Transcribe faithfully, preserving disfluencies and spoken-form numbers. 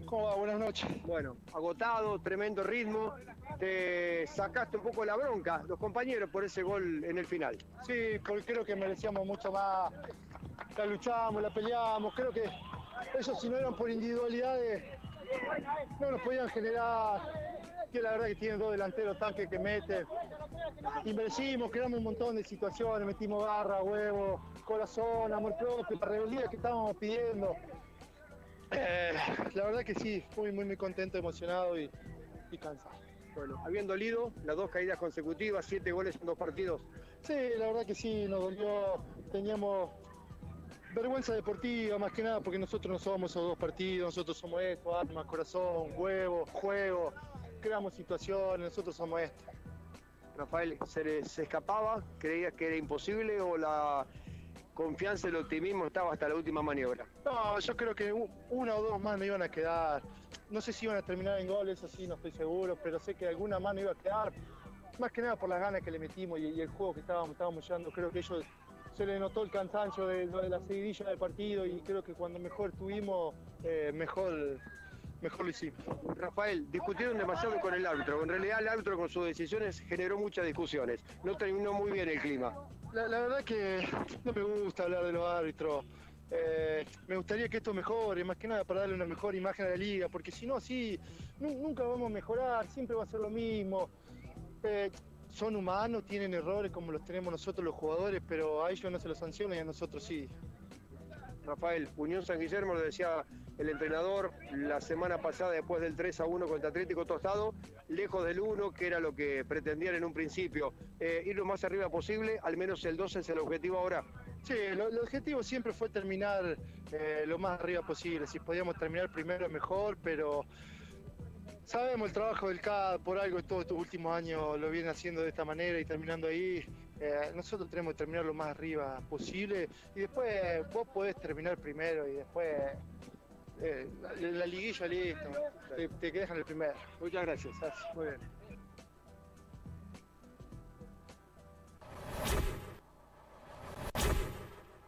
¿Cómo va? Buenas noches. Bueno, agotado, tremendo ritmo, te sacaste un poco la bronca, los compañeros, por ese gol en el final. Sí, porque creo que merecíamos mucho más. La luchamos, la peleamos. Creo que ellos, si no eran por individualidades, no nos podían generar. Que la verdad que tienen dos delanteros tanques que meten. Y merecimos, creamos un montón de situaciones, metimos garra, huevo, corazón, amor propio, la rebeldía que estábamos pidiendo. Eh, la verdad que sí, muy, muy, muy contento, emocionado y, y cansado. Bueno, habían dolido las dos caídas consecutivas, siete goles en dos partidos. Sí, la verdad que sí, nos dolió, teníamos vergüenza deportiva más que nada porque nosotros no somos esos dos partidos, nosotros somos esto, alma, corazón, huevo, juego, creamos situaciones, nosotros somos esto. Rafael, ¿se, le- se escapaba? ¿Creías que era imposible o la confianza y el optimismo estaba hasta la última maniobra? No, yo creo que u- una o dos más no iban a quedar. No sé si iban a terminar en goles, eso sí, no estoy seguro, pero sé que alguna más no iba a quedar. Más que nada por las ganas que le metimos y, y el juego que estábamos, estábamos llevando. Creo que ellos se les notó el cansancio de, de la seguidilla del partido y creo que cuando mejor estuvimos, eh, mejor, mejor lo hicimos. Rafael, discutieron demasiado con el árbitro. En realidad el árbitro con sus decisiones generó muchas discusiones. No terminó muy bien el clima. La, la verdad que no me gusta hablar de los árbitros. Eh, me gustaría que esto mejore, más que nada para darle una mejor imagen a la liga, porque si no así nu- nunca vamos a mejorar, siempre va a ser lo mismo. Eh, son humanos, tienen errores como los tenemos nosotros los jugadores, pero a ellos no se los sanciona y a nosotros sí. Rafael, Unión San Guillermo, lo decía el entrenador la semana pasada después del tres a uno contra Atlético Tostado, lejos del uno, que era lo que pretendían en un principio. Eh, ir lo más arriba posible, al menos el dos es el objetivo ahora. Sí, lo- el objetivo siempre fue terminar eh, lo más arriba posible. Si podíamos terminar primero mejor, pero sabemos el trabajo del C A D, por algo todos estos últimos años lo vienen haciendo de esta manera y terminando ahí. Eh, nosotros tenemos que terminar lo más arriba posible y después vos podés terminar primero y después eh, la, la liguilla listo, te, te quedas en el primero. Muchas gracias. Gracias, muy bien.